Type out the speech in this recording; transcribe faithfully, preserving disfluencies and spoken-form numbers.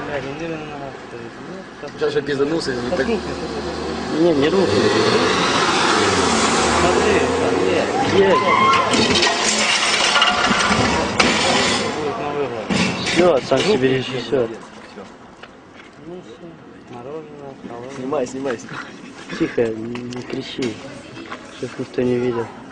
Блядь, он именно на нас стоит. Ну, Сейчас же пизданулся. да так... рухнет. Не, не рухнет. Смотри, смотри. Есть. Будет на выход. Все, сам себе режиссер. Ну все, мороженое, холодное. Снимай, снимай. Тихо, не, не кричи, чтобы никто не видел.